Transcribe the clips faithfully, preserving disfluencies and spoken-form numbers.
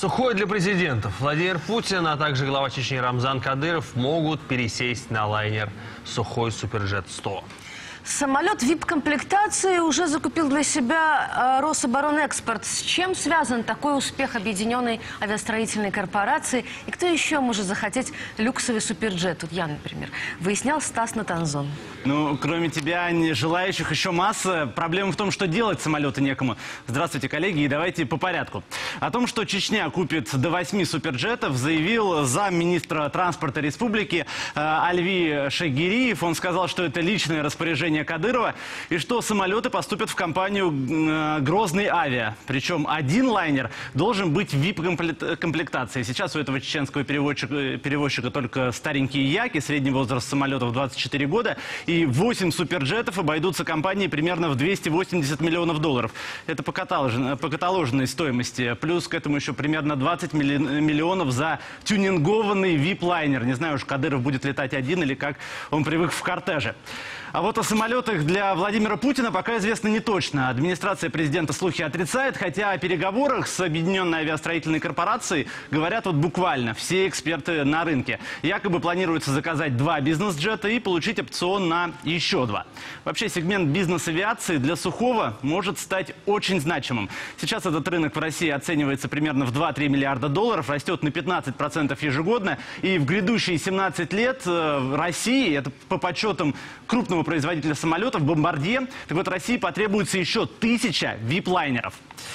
Сухой для президентов. Владимир Путин, а также глава Чечни Рамзан Кадыров могут пересесть на лайнер «Сухой Суперджет сто». Самолет вип-комплектации уже закупил для себя э, Рособоронэкспорт. С чем связан такой успех объединенной авиастроительной корпорации? И кто еще может захотеть люксовый суперджет? Тут я, например. Выяснял Стас Натанзон. Ну, кроме тебя, желающих еще масса. Проблема в том, что делать самолеты некому. Здравствуйте, коллеги, и давайте по порядку. О том, что Чечня купит до восьми суперджетов, заявил замминистра транспорта республики э, Альви Шагириев. Он сказал, что это личное распоряжение Кадырова, и что самолеты поступят в компанию э, «Грозный авиа». Причем один лайнер должен быть в вип-комплектации. Сейчас у этого чеченского перевозчика, перевозчика только старенькие яки, средний возраст самолетов двадцать четыре года, и восемь суперджетов обойдутся компании примерно в двести восемьдесят миллионов долларов. Это по каталожной, по каталожной стоимости. Плюс к этому еще примерно двадцать миллионов за тюнингованный вип-лайнер. Не знаю уж, Кадыров будет летать один или как он привык в кортеже. А вот о самолетах для Владимира Путина пока известно не точно. Администрация президента слухи отрицает, хотя о переговорах с Объединенной авиастроительной корпорацией говорят вот буквально все эксперты на рынке. Якобы планируется заказать два бизнес-джета и получить опцион на еще два. Вообще сегмент бизнес-авиации для Сухого может стать очень значимым. Сейчас этот рынок в России оценивается примерно в два-три миллиарда долларов, растет на пятнадцать процентов ежегодно. И в грядущие семнадцать лет в России, это по подсчетам крупного производителя самолетов «Бомбардье», так вот России потребуется еще тысяча вип-лайнеров.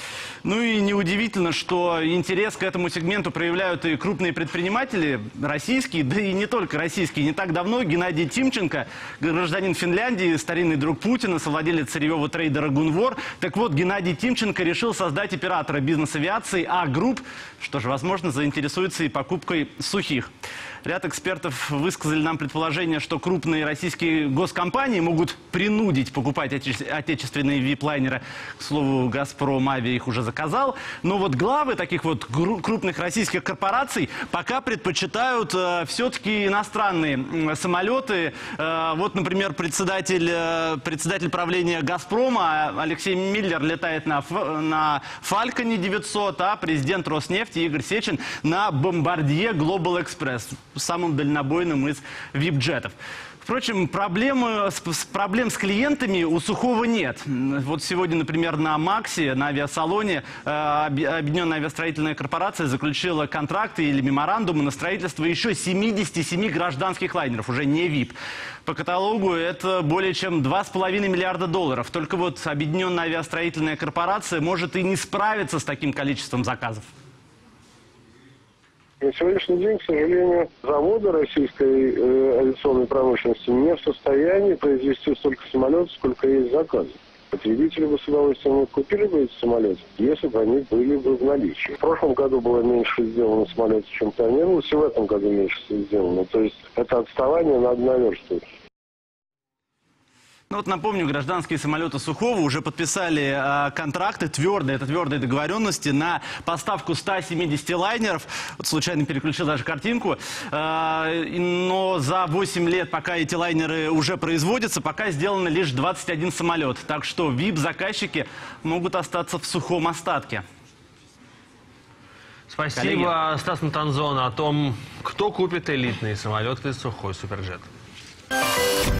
Ну и неудивительно, что интерес к этому сегменту проявляют и крупные предприниматели российские, да и не только российские. Не так давно Геннадий Тимченко, гражданин Финляндии, старинный друг Путина, совладелец сырьевого трейдера «Гунвор». Так вот, Геннадий Тимченко решил создать оператора бизнес-авиации «А-Групп». Что же, возможно, заинтересуется и покупкой сухих. Ряд экспертов высказали нам предположение, что крупные российские госкомпании могут принудить покупать отече- отечественные вип-лайнеры. К слову, «Газпром Авиа» их уже заказал. Но вот главы таких вот крупных российских корпораций пока предпочитают э, все-таки иностранные э, самолеты. Э, вот, например, председатель, э, председатель правления «Газпрома» Алексей Миллер летает на, на «Фальконе девятьсот», а президент Роснефти Игорь Сечин на «Бомбардье Глобал Экспресс», самым дальнобойным из вип-джетов. Впрочем, проблемы, проблем с клиентами у Сухого нет. Вот сегодня, например, на МАКСе, на авиасалоне, Объединенная авиастроительная корпорация заключила контракты или меморандумы на строительство еще семидесяти семи гражданских лайнеров, уже не вип. По каталогу это более чем два с половиной миллиарда долларов. Только вот Объединенная авиастроительная корпорация может и не справиться с таким количеством заказов. На сегодняшний день, к сожалению, заводы российской э, авиационной промышленности не в состоянии произвести столько самолетов, сколько есть заказов. Потребители бы с удовольствием купили бы эти самолеты, если бы они были бы в наличии. В прошлом году было меньше сделано самолетов, чем планировалось, и в этом году меньше сделано. То есть это отставание надо наверстывать. Ну вот напомню, гражданские самолеты Сухого уже подписали э, контракты, твердые, это твердые договоренности на поставку ста семидесяти лайнеров. Вот случайно переключил даже картинку. Э, но за восемь лет, пока эти лайнеры уже производятся, пока сделано лишь двадцать один самолет. Так что вип-заказчики могут остаться в сухом остатке. Спасибо, коллеги. Стас Натанзон, о том, кто купит элитные самолеты «Сухой Суперджет».